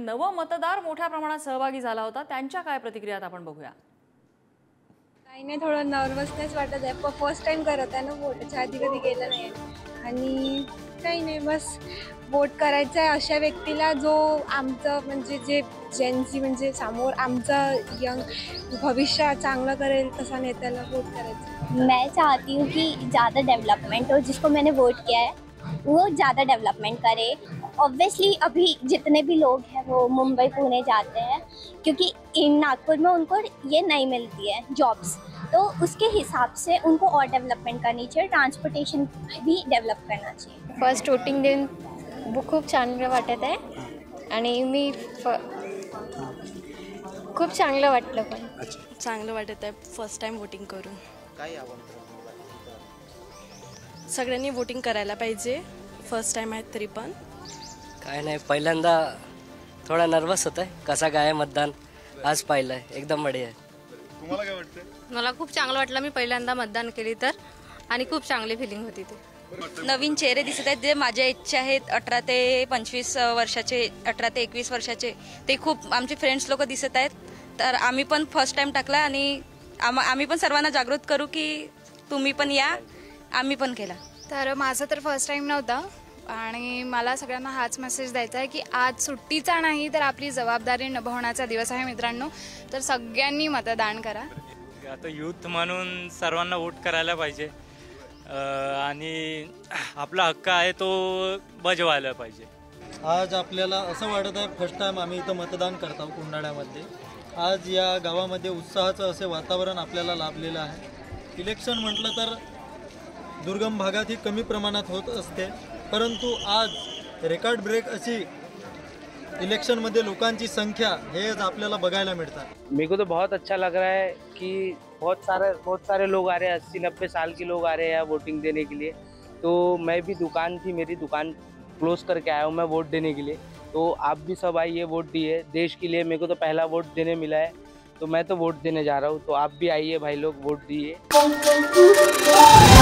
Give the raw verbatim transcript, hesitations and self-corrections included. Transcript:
नव मतदार मोठ्या प्रमाणात सहभागी झाला होता, त्यांच्या काय प्रतिक्रियात आपण बघूया। काही नाही, थोडं नर्वसनेस वाटत आहे, पण फर्स्ट टाइम करत आहे ना वोट, याच्या आधी कधी केलं नाही आणि काही नाही, बस वोट करायचं आहे अशा व्यक्तीला जो आमचं म्हणजे जे जेन्सी म्हणजे समोर आमचं यंग भविष्य चांगलं करेल तसा नेत्याला वोट करायचं। मैं चाहती हूँ कि ज़्यादा डेवलपमेंट हो, जिसको मैंने वोट किया है वो ज़्यादा डेवलपमेंट करे। ऑब्वियसली अभी जितने भी लोग हैं वो मुंबई पुणे जाते हैं क्योंकि इन नागपुर में उनको ये नहीं मिलती है जॉब्स, तो उसके हिसाब से उनको और डेवलपमेंट करनी चाहिए, ट्रांसपोर्टेशन भी डेवलप करना चाहिए। फर्स्ट वोटिंग दिन खूप चांगलं वाटत आहे आणि मी खूप चांगलं वाटलं, पण चांगलं वाटत आहे फर्स्ट टाइम वोटिंग करून। काय आवडतं सगळ्यांनी वोटिंग करायला पाहिजे, फर्स्ट टाइम आहे तरी पण। काय नाही, पहिल्यांदा थोडा नर्वस होत आहे, कसा काय मतदान आज पाहिलं आहे, एकदम बढिया आहे। तुम्हाला काय वाटतं? मला खूप चांगलं वाटलं, मी पहिल्यांदा मतदान केली तर, आणि खूप चांगली फिलिंग होती ते। नवीन चेहरे दिसत आहेत जे माझ्या इच्छा आहेत, अठरा ते पंचवीस वर्षाचे, अठरा ते एकवीस वर्षाचे, ते खूप आमचे फ्रेंड्स लोक दिसत आहेत, तर आम्ही पण फर्स्ट टाइम टाकला आणि आम आम्ही पण सर्वांना जागृत करू की तुम्ही पण या, आम्ही पण केला। तर माझं तर फर्स्ट टाइम नव्हता आणि मला सगळ्यांना हाच मेसेज द्यायचा आहे की आज सुट्टीचा नाही तर आपली जबाबदारी निभावण्याचा दिवस आहे मित्रांनो, तर सगळ्यांनी मतदान करा। आता यूथ म्हणून सर्वांना वोट करायला पाहिजे आणि आपला हक्क आहे तो बजवायला पाहिजे। आज आपल्याला असं वाटत आहे फर्स्ट टाइम आम्ही इथं मतदान करत आहोत उन्हाळ्यामध्ये। आज या गावामध्ये उत्साहाचं असे वातावरण आपल्याला लाभलेलं आहे। इलेक्शन म्हटलं तर दुर्गम भागात ही कमी प्रमाणात होत असते, परंतु आज रेकॉर्ड ब्रेक अशी इलेक्शन में लोकांची संख्या हे आपल्याला बघायला मिळतात। मेरे को तो बहुत अच्छा लग रहा है कि बहुत सारे बहुत सारे लोग आ रहे हैं, अस्सी नब्बे साल के लोग आ रहे हैं वोटिंग देने के लिए। तो मैं भी दुकान थी, मेरी दुकान क्लोज करके आया हूँ मैं वोट देने के लिए, तो आप भी सब आइए वोट दिए देश के लिए। मेरे को तो पहला वोट देने मिला है, तो मैं तो वोट देने जा रहा हूँ, तो आप भी आइए भाई लोग, वोट दिए।